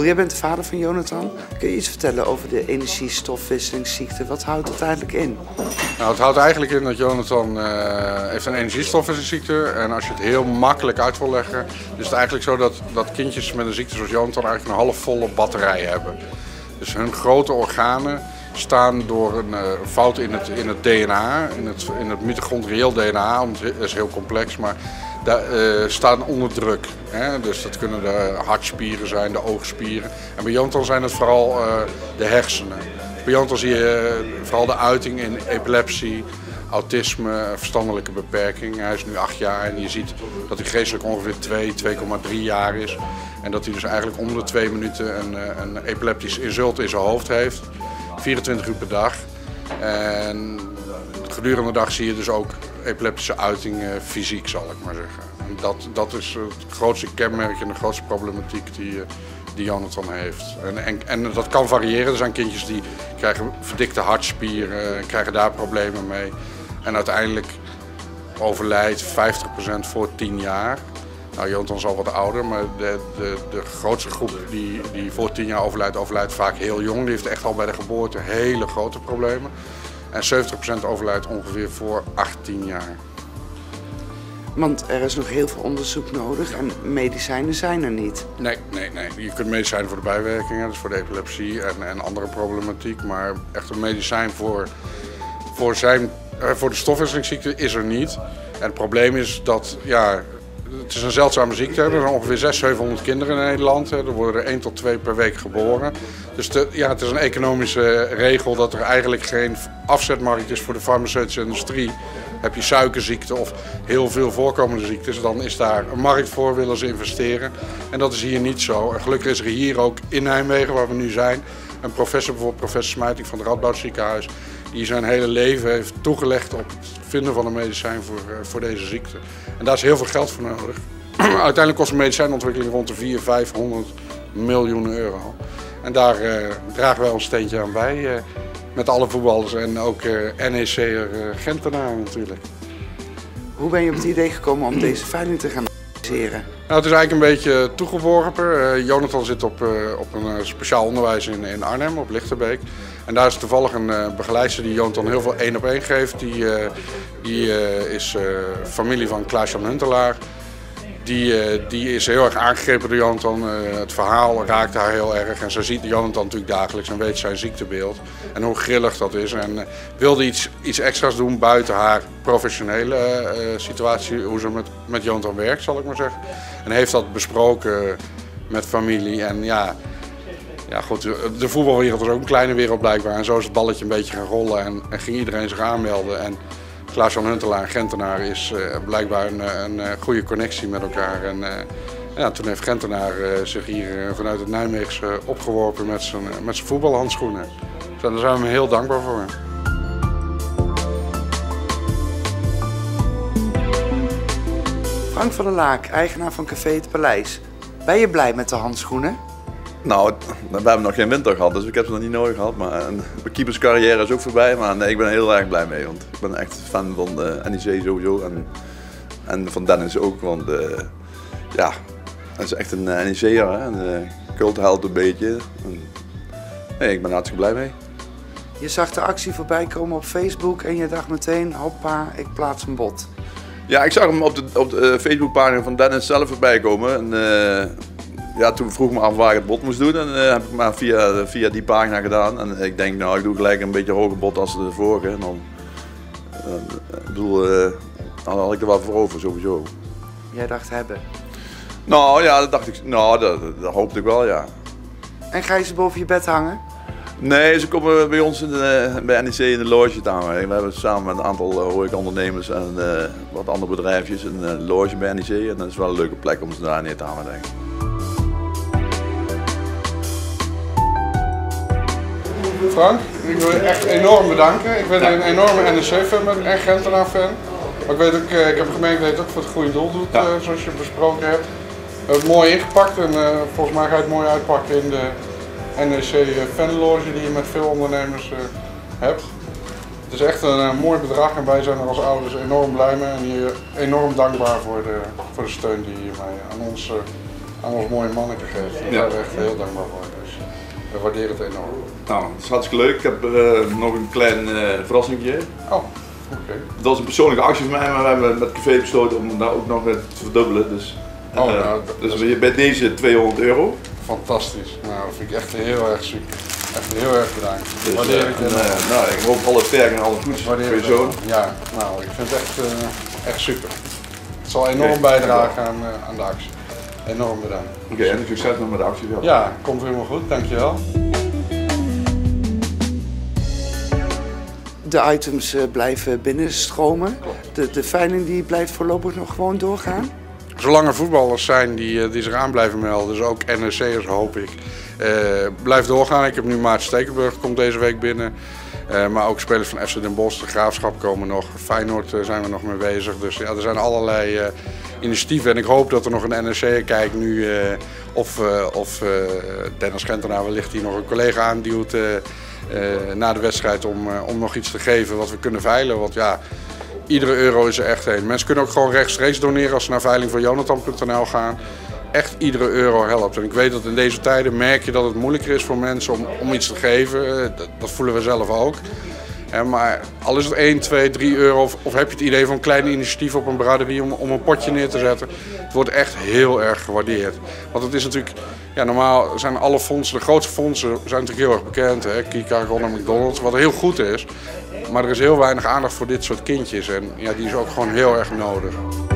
jij bent de vader van Jonathan. Kun je iets vertellen over de energiestofwisselingsziekte? Wat houdt het eigenlijk in? Nou, het houdt eigenlijk in dat Jonathan heeft een energiestofwisselingsziekte. En als je het heel makkelijk uit wil leggen, is het eigenlijk zo dat kindjes met een ziekte zoals Jonathan eigenlijk een halfvolle batterij hebben. Dus hun grote organen staan door een fout in het DNA, in het mitochondrieel DNA, want het is heel complex, maar daar staan onder druk. Hè? Dus dat kunnen de hartspieren zijn, de oogspieren. En bij Jonathan zijn het vooral de hersenen. Bij Jonathan zie je vooral de uiting in epilepsie, autisme, verstandelijke beperking. Hij is nu 8 jaar en je ziet dat hij geestelijk ongeveer 2,3 jaar is. En dat hij dus eigenlijk om de 2 minuten een epileptisch insult in zijn hoofd heeft. 24 uur per dag. En gedurende de dag zie je dus ook epileptische uiting fysiek, zal ik maar zeggen. En dat is het grootste kenmerk en de grootste problematiek die Jonathan heeft. En dat kan variëren. Er zijn kindjes die krijgen verdikte hartspieren, krijgen daar problemen mee. En uiteindelijk overlijdt 50% voor 10 jaar. Nou, Jonathan is al wat ouder, maar de grootste groep die voor 10 jaar overlijdt vaak heel jong. Die heeft echt al bij de geboorte hele grote problemen. En 70% overlijdt ongeveer voor 18 jaar. Want er is nog heel veel onderzoek nodig en medicijnen zijn er niet. Nee. Je kunt medicijnen voor de bijwerkingen, dus voor de epilepsie en andere problematiek. Maar echt een medicijn voor de stofwisselingsziekte is er niet. En het probleem is dat, ja, het is een zeldzame ziekte. Er zijn ongeveer 600-700 kinderen in Nederland. Er worden er 1 tot 2 per week geboren. Dus het is een economische regel dat er eigenlijk geen afzetmarkt is voor de farmaceutische industrie. Heb je suikerziekte of heel veel voorkomende ziektes, dan is daar een markt voor, willen ze investeren. En dat is hier niet zo. En gelukkig is er hier ook in Nijmegen, waar we nu zijn, een professor, bijvoorbeeld professor Smijting van het Radboud Ziekenhuis, die zijn hele leven heeft toegelegd op het vinden van een medicijn voor deze ziekte. En daar is heel veel geld voor nodig. Uiteindelijk kost een medicijnontwikkeling rond de 400-500 miljoen euro. En daar dragen wij ons steentje aan bij. Met alle voetballers en ook NEC'er Gentenaar natuurlijk. Hoe ben je op het idee gekomen om deze veiling te gaan organiseren? Nou, het is eigenlijk een beetje toegeworpen. Jonathan zit op een speciaal onderwijs in Arnhem, op Lichterbeek. En daar is toevallig een begeleidster die Jonathan heel veel 1-op-1 geeft. Die is familie van Klaas-Jan Huntelaar. Die is heel erg aangegrepen door Jonathan. Het verhaal raakt haar heel erg. En ze ziet Jonathan natuurlijk dagelijks en weet zijn ziektebeeld. En hoe grillig dat is. En wilde iets extra's doen buiten haar professionele situatie. Hoe ze met Jonathan werkt, zal ik maar zeggen. En heeft dat besproken met familie. En ja, goed, de voetbalwereld is ook een kleine wereld blijkbaar. En zo is het balletje een beetje gaan rollen. En ging iedereen zich aanmelden. En Klaas-Jan Huntelaar en Gentenaar is blijkbaar een goede connectie met elkaar. En toen heeft Gentenaar zich hier vanuit het Nijmeegse opgeworpen met zijn voetbalhandschoenen. Dus daar zijn we hem heel dankbaar voor. Frank van der Laak, eigenaar van Café Het Paleis. Ben je blij met de handschoenen? Nou, we hebben nog geen winter gehad, dus ik heb ze nog niet nodig gehad. Maar mijn keeperscarrière is ook voorbij, maar nee, ik ben er heel erg blij mee. Want ik ben echt fan van de NEC sowieso en van Dennis ook. Want ja, dat is echt een NEC'er, een cultheld een beetje. Nee, ik ben er hartstikke blij mee. Je zag de actie voorbij komen op Facebook en je dacht meteen, hoppa, ik plaats een bod. Ja, ik zag hem op de Facebookpagina van Dennis zelf voorbij komen. En, ja, toen vroeg ik me af waar ik het bod moest doen en heb ik maar via die pagina gedaan. En ik denk, nou, ik doe gelijk een beetje hoger bod als de vorige. En dan, dan had ik er wel voor over sowieso. Jij dacht hebben? Nou ja, dat dacht ik, nou, dat hoopte ik wel, ja. En ga je ze boven je bed hangen? Nee, ze komen bij ons bij NEC in de loge staan. We hebben samen met een aantal horecaondernemers en wat andere bedrijfjes een loge bij NEC. En dat is wel een leuke plek om ze daar neer te hangen, denk ik. Frank, ik wil je echt enorm bedanken. Ik ben een enorme NEC-fan en Gentenaar-fan. Maar ik weet ook, ik heb gemerkt dat je het ook voor het goede doel doet, zoals je besproken hebt. We hebben het mooi ingepakt en volgens mij ga je het mooi uitpakken in de NEC-fanloge die je met veel ondernemers hebt. Het is echt een mooi bedrag en wij zijn er als ouders enorm blij mee en je enorm dankbaar voor de steun die je aan ons allemaal mooie manneken geeft. Daar zijn we echt heel dankbaar voor. Dus we waarderen het enorm. Nou, dat is hartstikke leuk. Ik heb nog een klein verrassingje. Oh, oké. Dat was een persoonlijke actie van mij, maar we hebben met café besloten om daar ook nog te verdubbelen. Dus, dus bij deze €200. Fantastisch. Nou, dat vind ik echt heel erg super. Echt heel erg bedankt. Dus, Waardeer ik het. nou, ik hoop alle sterk en alle goeds voor je zoon. Ja, nou, ik vind het echt super. Het zal enorm bijdragen aan de actie. Enorm bedankt. Oké, en succes nog met de actie. Ja, komt helemaal goed. Dankjewel. De items blijven binnenstromen. De veiling die blijft voorlopig nog gewoon doorgaan. Zolang er voetballers zijn die zich aan blijven melden, dus ook NEC'ers hoop ik, blijft doorgaan. Ik heb nu Maarten Stekelenburg, komt deze week binnen. Maar ook spelers van FC Den Bosch, de Graafschap komen nog. Feyenoord zijn we nog mee bezig. Dus ja, er zijn allerlei initiatieven. En ik hoop dat er nog een NEC'er kijkt nu of Dennis Gentenaar wellicht hier nog een collega aanduwt na de wedstrijd om nog iets te geven wat we kunnen veilen. Want ja, iedere euro is er echt heen. Mensen kunnen ook gewoon rechtstreeks doneren als ze naar veilingvoorjonathan.nl gaan. Echt iedere euro helpt. En ik weet dat in deze tijden merk je dat het moeilijker is voor mensen om iets te geven. Dat voelen we zelf ook. Maar al is het 1, 2, 3 euro of heb je het idee van een klein initiatief op een braderie om een potje neer te zetten. Het wordt echt heel erg gewaardeerd. Want het is natuurlijk, ja, normaal zijn alle fondsen, de grootste fondsen zijn natuurlijk heel erg bekend. Hè? Kika, Ronald McDonald, wat heel goed is. Maar er is heel weinig aandacht voor dit soort kindjes en ja, die is ook gewoon heel erg nodig.